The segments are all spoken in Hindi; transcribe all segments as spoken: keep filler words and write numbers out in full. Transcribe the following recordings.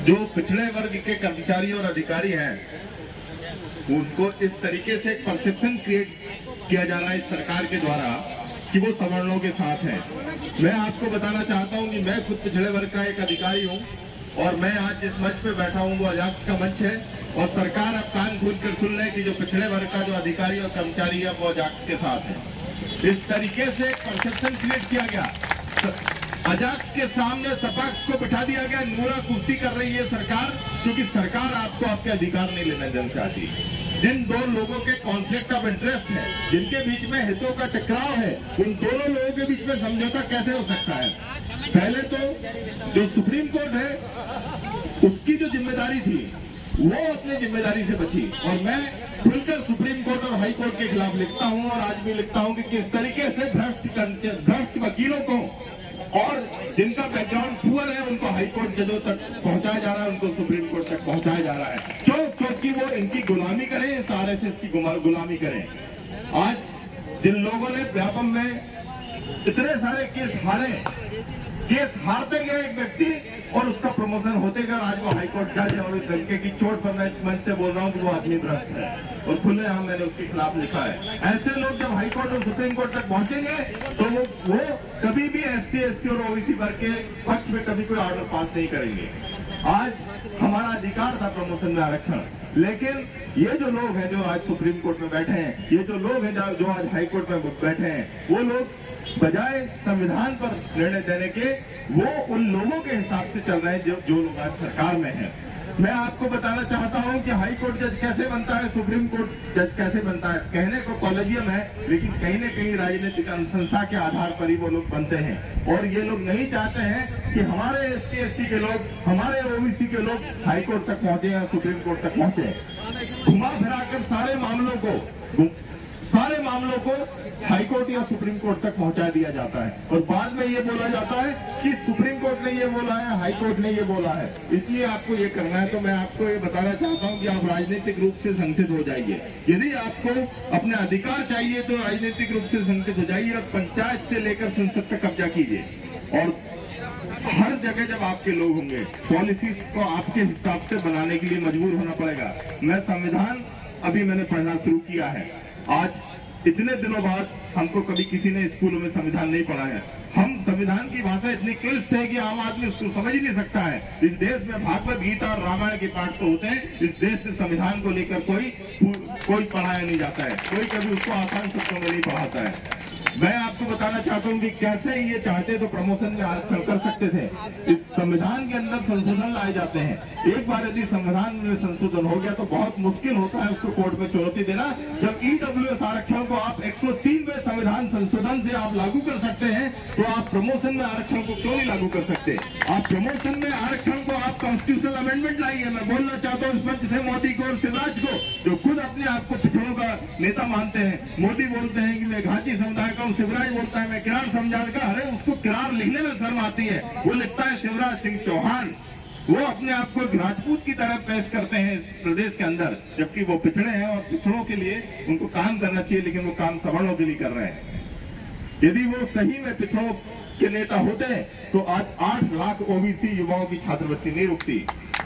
जो पिछड़े वर्ग के कर्मचारी और अधिकारी हैं उनको इस तरीके से परसेप्शन क्रिएट किया जा रहा है इस सरकार के द्वारा कि वो सवर्णों के साथ है। मैं आपको बताना चाहता हूं कि मैं खुद पिछड़े वर्ग का एक अधिकारी हूं और मैं आज जिस मंच पे बैठा हूं वो अजाक्स का मंच है और सरकार अब कान खोल कर सुन ले कि जो पिछड़े वर्ग का जो अधिकारी और कर्मचारी है वो अजाक्स के साथ है। इस तरीके से परसेप्शन क्रिएट किया गया, अजाक्स के सामने सपाक्स को बिठा दिया गया, नूरा कुश्ती कर रही है सरकार, क्योंकि सरकार आपको आपके अधिकार नहीं लेने देना चाहती। जिन दो लोगों के कॉन्फ्लिक्ट ऑफ इंटरेस्ट है, जिनके बीच में हितों का टकराव है, उन दोनों लोगों के बीच में समझौता कैसे हो सकता है? पहले तो जो सुप्रीम कोर्ट है उसकी जो जिम्मेदारी थी वो अपनी जिम्मेदारी से बची और मैं खुलकर सुप्रीम कोर्ट और हाई कोर्ट के खिलाफ लिखता हूं और आज भी लिखता हूं कि किस तरीके से भ्रष्ट भ्रष्ट वकीलों को और जिनका बैकग्राउंड पुअर है उनको हाई कोर्ट जजों तक पहुंचाया जा रहा है, उनको सुप्रीम कोर्ट तक पहुंचाया जा रहा है। क्यों? क्योंकि वो इनकी गुलामी करें, इस आरएसएस की गुलामी करें। आज जिन लोगों ने व्यापम में इतने सारे केस हारे, केस हारते गए एक व्यक्ति और उसका प्रमोशन होते गए, आज वो हाईकोर्ट जज है और इस तरीके की चोट पर मैं इस मंच से बोल रहा हूं कि वो आदमी भ्रष्ट है और खुलेआम मैंने उसके खिलाफ लिखा है। ऐसे लोग जब हाईकोर्ट और सुप्रीम कोर्ट तक पहुंचेंगे तो वो वो कभी भी एसटी एससी और ओबीसी वर्ग के पक्ष में कभी कोई ऑर्डर पास नहीं करेंगे। आज हमारा अधिकार था प्रमोशन में आरक्षण, लेकिन ये जो लोग हैं जो आज सुप्रीम कोर्ट में बैठे हैं, ये जो लोग हैं जो आज हाई कोर्ट में बैठे हैं, वो लोग बजाय संविधान पर निर्णय देने के वो उन लोगों के हिसाब से चल रहे हैं जो जो लोग आज सरकार में हैं। मैं आपको बताना चाहता हूं कि हाई कोर्ट जज कैसे बनता है, सुप्रीम कोर्ट जज कैसे बनता है। कहने को कॉलेजियम है, लेकिन कहीं न कहीं राजनीतिक अनुशंसा के आधार पर ही वो लोग बनते हैं और ये लोग नहीं चाहते हैं कि हमारे एसटी एसटी के लोग, हमारे ओबीसी के लोग हाई कोर्ट तक पहुंचे या सुप्रीम कोर्ट तक पहुंचे। घुमा फिराकर सारे मामलों को सारे मामलों को हाईकोर्ट या सुप्रीम कोर्ट तक पहुंचा दिया जाता है और बाद में ये बोला जाता है कि सुप्रीम कोर्ट ने ये बोला है, हाई कोर्ट ने ये बोला है, इसलिए आपको ये करना है। तो मैं आपको ये बताना चाहता हूं कि आप राजनीतिक रूप से संगठित हो जाइए। यदि आपको अपने अधिकार चाहिए तो राजनीतिक रूप से संगठित हो जाइए और पंचायत से लेकर संसद तक कब्जा कीजिए और हर जगह जब आपके लोग होंगे, पॉलिसीज को आपके हिसाब से बनाने के लिए मजबूर होना पड़ेगा। मैं संविधान अभी मैंने पढ़ना शुरू किया है। आज इतने दिनों बाद हमको कभी किसी ने स्कूलों में संविधान नहीं पढ़ा है। हम संविधान की भाषा इतनी क्लिष्ट है कि आम आदमी उसको समझ ही नहीं सकता है। इस देश में भागवत गीता और रामायण के पाठ तो होते हैं, इस देश में संविधान को लेकर कोई कोई पढ़ाया नहीं जाता है, कोई कभी उसको आसान शब्दों में नहीं पढ़ाता है। मैं आपको बताना चाहता हूं कि कैसे ये चाहते तो प्रमोशन में आरक्षण कर सकते थे। इस संविधान के अंदर संशोधन लाए जाते हैं। एक बार यदि संविधान में संशोधन हो गया तो बहुत मुश्किल होता है उसको कोर्ट में चुनौती देना। जब ईडब्ल्यूएस आरक्षण को आप एक सौ तीन में संविधान संशोधन से आप लागू कर सकते हैं तो आप प्रमोशन में आरक्षण को क्यों नहीं लागू कर सकते? आप प्रमोशन में आरक्षण को आप कॉन्स्टिट्यूशनल अमेंडमेंट लाइए। मैं बोलना चाहता हूँ इस मंच से मोदी को और शिवराज को, जो खुद अपने आप को पिछड़ों का नेता मानते हैं। मोदी बोलते हैं कि मैं घाटी समुदाय का, शिवराज बोलता है मैं किरार समझार का। अरे उसको किरार लिखने में शर्म आती है, वो लिखता है शिवराज सिंह चौहान। वो अपने आप को एक राजपूत की तरह पेश करते हैं इस प्रदेश के अंदर, जबकि वो पिछड़े हैं और पिछड़ों के लिए उनको काम करना चाहिए, लेकिन वो काम सवर्णों के लिए कर रहे हैं। यदि वो सही में पिछड़ों के नेता होते तो आज आठ लाख ओबीसी युवाओं की छात्रवृत्ति नहीं रुकती।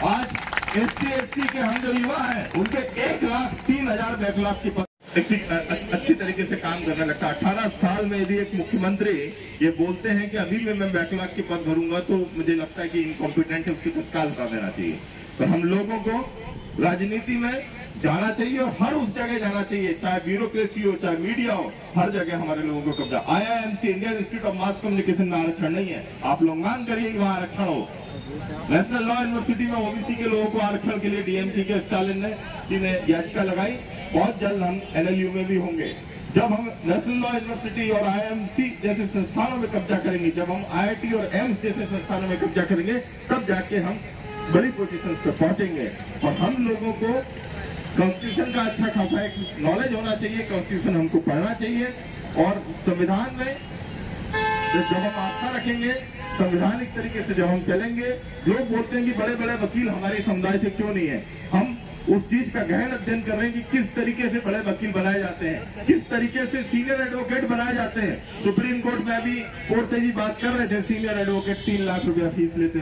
आज एसटी एसटी के हम जो युवा हैं उनके एक लाख तीन हजार बैकलॉग की अच्छी तरीके से काम करने लगता है। अठारह साल में यदि एक मुख्यमंत्री ये बोलते हैं कि अभी में मैं बैकलॉग के पद भरूंगा तो मुझे लगता है कि इनकॉम्पिटेंट है, उसकी तत्काल हटा देना चाहिए। तो हम लोगों को राजनीति में जाना चाहिए और हर उस जगह जाना चाहिए, चाहे ब्यूरोक्रेसी हो, चाहे मीडिया हो, हर जगह हमारे लोगों को कब्जा। IIMC Indian Institute of Mass Communication में आरक्षण नहीं है। आप लोग मांग करिए कि वहाँ आरक्षण हो। नेशनल लॉ यूनिवर्सिटी में ओबीसी के लोगों को आरक्षण के लिए डीएमसी के स्टालिन ने याचिका लगाई। बहुत जल्द हम एनएलयू में भी होंगे। जब हम नेशनल लॉ यूनिवर्सिटी और आईएमसी जैसे संस्थानों में कब्जा करेंगे, जब हम आईआईटी और एम्स जैसे संस्थानों में कब्जा करेंगे, तब जाके हम बड़ी पोजीशन पे पहुंचेंगे। और हम लोगों को कॉन्स्टिट्यूशन का अच्छा खासा एक नॉलेज होना चाहिए, कॉन्स्टिट्यूशन हमको पढ़ना चाहिए और संविधान में जब हम आस्था रखेंगे, संवैधानिक तरीके से जब हम चलेंगे, लोग बोलते हैं कि बड़े बड़े वकील हमारे समुदाय से क्यों नहीं है। हम उस चीज का गहन अध्ययन कर रहे हैं कि किस तरीके से बड़े वकील बनाए जाते हैं, किस तरीके से सीनियर एडवोकेट बनाए जाते हैं। सुप्रीम कोर्ट में अभी कोर्ट जी बात कर रहे थे, सीनियर एडवोकेट तीन लाख रुपया फीस लेते हैं।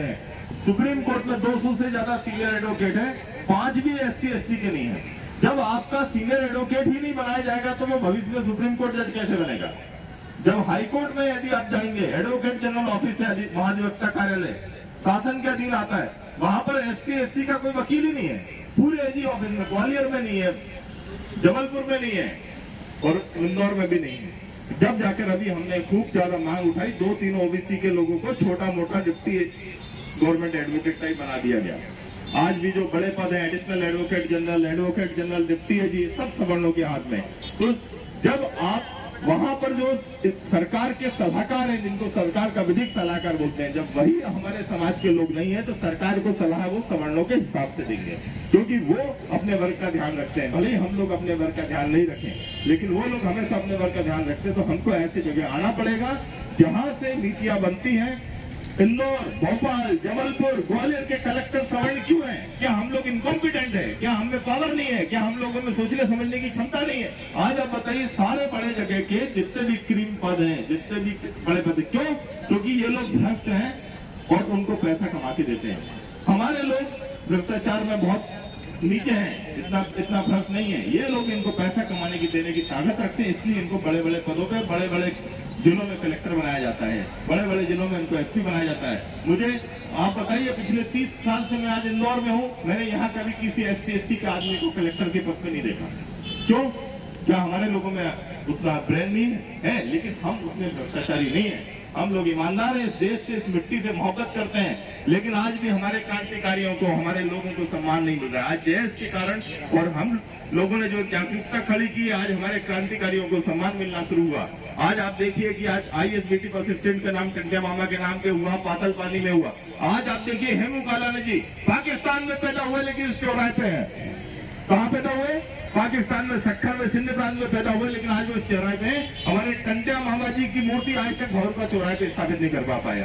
सुप्रीम कोर्ट में दो सौ से ज्यादा सीनियर एडवोकेट है, पांच भी एस सी एस टी के नहीं है। जब आपका सीनियर एडवोकेट ही नहीं बनाया जाएगा तो वो भविष्य में सुप्रीम कोर्ट जज कैसे बनेगा? जब हाई कोर्ट में यदि आप जाएंगे, एडवोकेट जनरल ऑफिस है, महाधिवक्ता कार्यालय शासन के अधीन आता है, वहां पर एस टी एस सी का कोई वकील ही नहीं है। पूरे एजी ऑफिस में, ग्वालियर में नहीं है, जबलपुर में नहीं है और इंदौर में भी नहीं है। जब जाकर अभी हमने खूब ज्यादा मांग उठाई, दो तीन ओबीसी के लोगों को छोटा मोटा डिप्टी गवर्नमेंट एडवोकेट टाइप बना दिया गया। आज भी जो बड़े पद है, additional advocate general, advocate general, deputy है जी, सब सवर्णों के हाथ में। तो जब आप वहां पर जो सरकार के सलाहकार हैं, जिनको सरकार का विधिक सलाहकार बोलते हैं, जब वही हमारे समाज के लोग नहीं है तो सरकार को सलाह वो सवर्णों के हिसाब से देंगे, क्योंकि वो अपने वर्ग का ध्यान रखते हैं। भले ही हम लोग अपने वर्ग का ध्यान नहीं रखें, लेकिन वो लोग हमेशा अपने वर्ग का ध्यान रखते हैं। तो हमको ऐसी जगह आना पड़ेगा जहां से नीतियां बनती हैं। इंदौर, भोपाल, जबलपुर, ग्वालियर के कलेक्टर सवर्ण क्यों हैं? क्या हम लोग इनकॉम्पिटेंट है? क्या हम में पावर नहीं है? क्या हम लोगों में सोचने समझने की क्षमता नहीं है? आज आप बताइए, सारे बड़े जगह के जितने भी क्रीम पद हैं, जितने भी बड़े पद, क्यों? क्योंकि ये लोग भ्रष्ट हैं और उनको पैसा कमा के देते हैं। हमारे लोग भ्रष्टाचार में बहुत नीचे हैं, इतना इतना भ्रष्ट नहीं है। ये लोग इनको पैसा कमाने की देने की ताकत रखते हैं, इसलिए इनको बड़े बड़े पदों पे, बड़े बड़े जिलों में कलेक्टर बनाया जाता है, बड़े बड़े जिलों में इनको एसपी बनाया जाता है। मुझे आप बताइए, पिछले तीस साल से मैं आज इंदौर में हूँ, मैंने यहाँ कभी किसी एस टी एस सी के आदमी को कलेक्टर के पद पे नहीं देखा। क्यों? क्या हमारे लोगों में उतना ब्रेन नहीं है? लेकिन हम उतने भ्रष्टाचारी नहीं है। हम लोग ईमानदार हैं, इस देश से, इस मिट्टी से मोहब्बत करते हैं, लेकिन आज भी हमारे क्रांतिकारियों को, हमारे लोगों को सम्मान नहीं मिल रहा। आज जयस के कारण और हम लोगों ने जो जागरूकता खड़ी की, आज हमारे क्रांतिकारियों को सम्मान मिलना शुरू हुआ। आज आप देखिए कि आज I S B T assistant का नाम टंटिया मामा के नाम पे हुआ, पातल पानी में हुआ। आज आप देखिए हेमू कालानी जी पाकिस्तान में पैदा हुए, लेकिन इस चौराहे पे है। कहाँ पैदा हुए? पाकिस्तान में, सखर में, सिंध प्रांत में पैदा हुए, लेकिन आज वो इस चौराहे पे हमारे टंटिया मामा जी की मूर्ति आज तक भौर का चौराहे पे स्थापित नहीं कर पा पाया।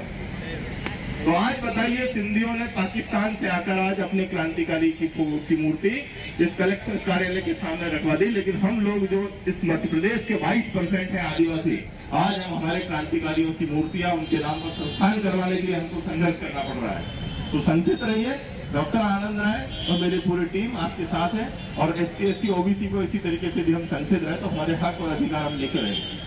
तो आज बताइए, सिंधियों ने पाकिस्तान से आकर आज अपने क्रांतिकारी की, की मूर्ति इस कलेक्टर कार्यालय के सामने रखवा दी, लेकिन हम लोग जो इस मध्य प्रदेश के बाईस परसेंट है आदिवासी, आज हम हमारे क्रांतिकारियों की मूर्तियां उनके नाम पर संस्थान करवाने के लिए हमको संघर्ष करना पड़ रहा है। तो संचित रहिए, डॉक्टर आनंद राय और मेरी पूरी टीम आपके साथ है, और S T S C OBC को इसी तरीके से भी हम संचित रहे तो हमारे हक और अधिकार हम लेकर रहेंगे।